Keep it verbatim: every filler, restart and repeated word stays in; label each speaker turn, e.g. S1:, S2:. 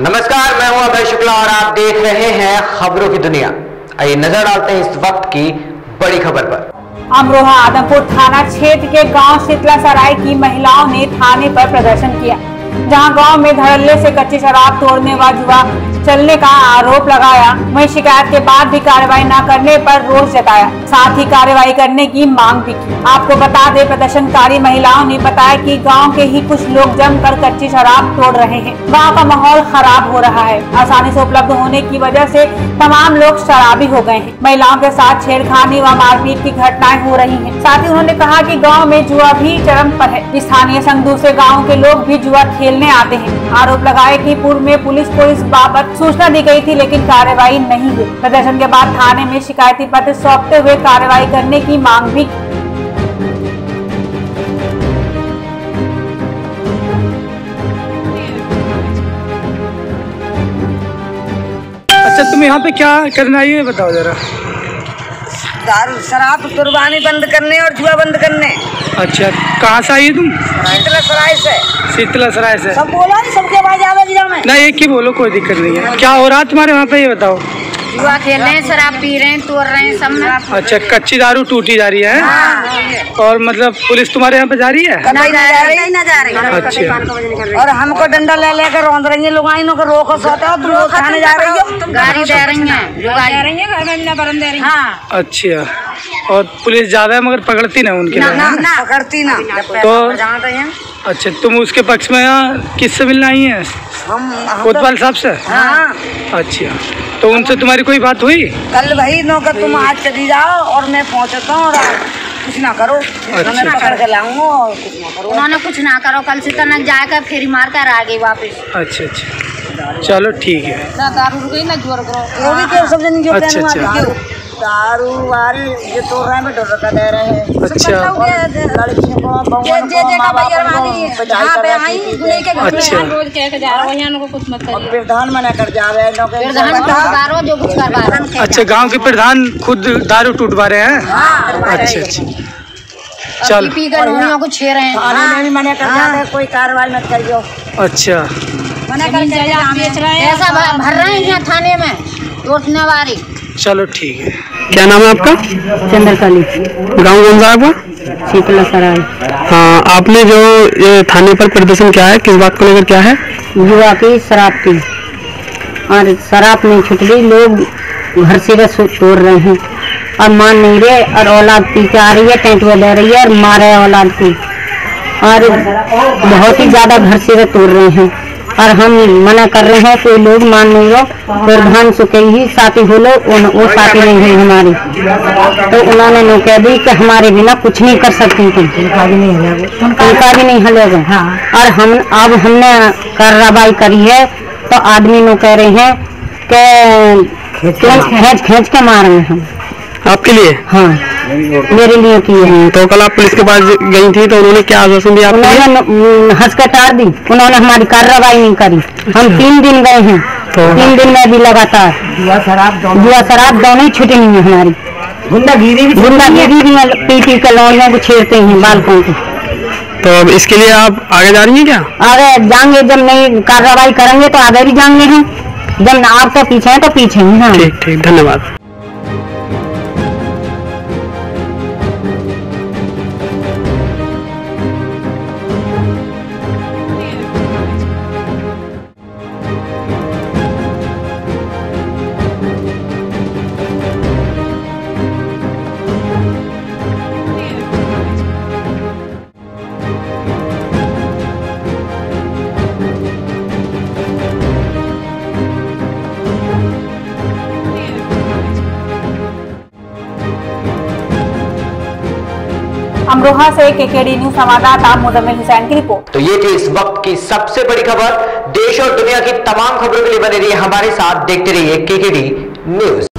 S1: नमस्कार, मैं हूं अभय शुक्ला और आप देख रहे हैं खबरों की दुनिया। आइए नजर डालते हैं इस वक्त की बड़ी खबर पर।
S2: अमरोहा आदमपुर थाना क्षेत्र के गांव शीतला सराय की महिलाओं ने थाने पर प्रदर्शन किया, जहां गांव में धड़ल्ले से कच्ची शराब तोड़ने व जुआ चलने का आरोप लगाया। वहीं शिकायत के बाद भी कार्रवाई न करने पर रोष जताया, साथ ही कार्रवाई करने की मांग भी की। आपको बता दें, प्रदर्शनकारी महिलाओं ने बताया कि गांव के ही कुछ लोग जमकर कच्ची शराब तोड़ रहे हैं। गांव का माहौल खराब हो रहा है। आसानी से उपलब्ध होने की वजह से तमाम लोग शराबी हो गए हैं। महिलाओं के साथ छेड़खानी व मारपीट की घटनाएं हो रही हैं। साथ ही उन्होंने कहा कि गाँव में जुआ भी चरम पर है। स्थानीय संग दूसरे गाँव के लोग भी जुआ खेलने आते हैं। आरोप लगाए कि पूर्व में पुलिस को इस बाबत सूचना दी गई थी, लेकिन कार्रवाई नहीं हुई। प्रदर्शन के बाद थाने में शिकायती पत्र सौंपते हुए कार्रवाई करने की मांग भी की।
S3: अच्छा, तुम यहाँ पे क्या करना है ये बताओ जरा।
S4: दारू शराब कुर्बानी बंद करने और जुआ बंद करने।
S3: अच्छा, कहाँ से आई तुम?
S4: शीतला सराय से।
S3: शीतला सराय से।
S4: सब बोला नहीं, सबके आवाज आवेगी में।
S3: नहीं, एक ही बोलो, कोई दिक्कत नहीं है। क्या हो रहा है तुम्हारे वहाँ पे ये बताओ।
S5: जुआ खेल रहे हैं, शराब पी रहे हैं, तोड़ रहे हैं सब।
S3: अच्छा, कच्ची दारू टूटी जा रही है।
S4: हाँ।
S3: और मतलब पुलिस तुम्हारे यहाँ पे जा रही है?
S4: नहीं जा रही, नहीं जा रही।
S3: अच्छा।
S4: और हमको डंडा ले लेकर रोंद रही है लोग, इनको को रोको सोते हो, तुम लोग खाने जा रही हो,
S5: गाड़ी दे रही हैं, जो गाड़ी दे रही है, घर में बरन दे रही है। हाँ।
S3: अच्छा, और पुलिस ज्यादा है मगर पकड़ती ना उनके
S4: ना, ना, ना पकड़ती ना।
S3: तो अच्छा, तुम उसके पक्ष में यहाँ किससे मिलना आई है?
S4: हम
S3: कोतवाल साहब से।
S4: हाँ।
S3: अच्छा, तो उनसे तुम्हारी कोई बात हुई?
S4: कल भाई नौकर तुम आज चली जाओ और मैं पहुँचता हूँ और कुछ ना करो।
S3: अच्छा।
S4: पकड़ के लाऊंगा और कुछ ना करो।
S5: उन्होंने कुछ ना करो, कल से तक जाकर फेरी मार कर आ गई वापस।
S3: अच्छा अच्छा, चलो ठीक है।
S5: ना दारू गई ना जोर करो।
S3: अच्छा अच्छा,
S4: दारू वाले जो तोड़ रहे हैं, डर का दे रहे हैं।
S3: अच्छा।
S4: लड़कियों को जे जे जे का बयरवानी हां पे आई लेके घर में रोज कह के जा रहे हो, यहां को कुछ मत करिए। प्रधान मना कर जावे, लोग
S5: प्रधान बताओ जो कुछ करवा रहे हैं।
S3: अच्छा, गांव के प्रधान खुद दारू टूटवा रहे हैं।
S4: हां।
S3: अच्छा अच्छा, चल।
S5: पी कर लोगों को छेड़ रहे हैं।
S4: थाने में भी मना कर जाते हैं, कोई कार्रवाई मत करियो।
S3: अच्छा,
S5: मना कर बेच रहे हैं, ऐसा भर रहे हैं यहाँ थाने में तोड़ने वाली।
S3: चलो ठीक है। क्या नाम है आपका?
S2: चंद्रकाली।
S3: गाँव कौन सा है आपका?
S2: शीतला सराय।
S3: हाँ, आपने जो ये थाने पर प्रदर्शन किया है, किस बात को लेकर क्या है?
S2: जुआ की, शराब की, और शराब नहीं छूट रही, लोग घर से बस तोड़ रहे हैं और मान नहीं रहे, और औलाद पी के आ रही है, टेंटुआ ले रही है और मारे औलाद की, और बहुत ही ज्यादा घर से तोड़ रहे हैं। और हम मना कर रहे हैं, कोई लोग मान नहीं रहो। प्रधान सुखे ही साथी हो लो, वो साथी नहीं है हमारी, तो उन्होंने नो कह दी कि हमारे बिना कुछ नहीं कर सकती तुम, उनका भी नहीं हलेगा, उनका भी नहीं हलेगा। हाँ। और हम अब हमने कार्रवाई करी है, तो आदमी नो कह रहे हैं कि खींच खींच के मार रहे हैं हम।
S3: आपके लिए?
S2: हाँ, मेरे लिए की है।
S3: तो कल आप पुलिस के पास गई थी, तो उन्होंने क्या आश्वासन दिया?
S2: उन्होंने हंस के टार दी, उन्होंने हमारी कार्रवाई नहीं करी। हम तीन दिन गए हैं, तो तीन दिन में भी लगातार जुआ शराब जुआ शराब दोनों ही छुट्टी नहीं है हमारी। गुंडागिरी भी गुंडागिरी भी पी पी के लौंडियों को छेड़ते हैं, बालकों को।
S3: तो अब इसके लिए आप आगे जा रही हैं क्या?
S2: आगे जाएंगे, जब नहीं कार्रवाई करेंगे तो आगे भी जाएंगे हैं, जब आप तो पीछे हैं तो पीछे हैं।
S3: ठीक ठीक, धन्यवाद।
S2: अमरोहा से केकेडी न्यूज संवाददाता मुजम्मिल हुसैन की रिपोर्ट।
S1: तो ये थी इस वक्त की सबसे बड़ी खबर। देश और दुनिया की तमाम खबरों के लिए बने रहिए हमारे साथ, देखते रहिए केकेडी न्यूज।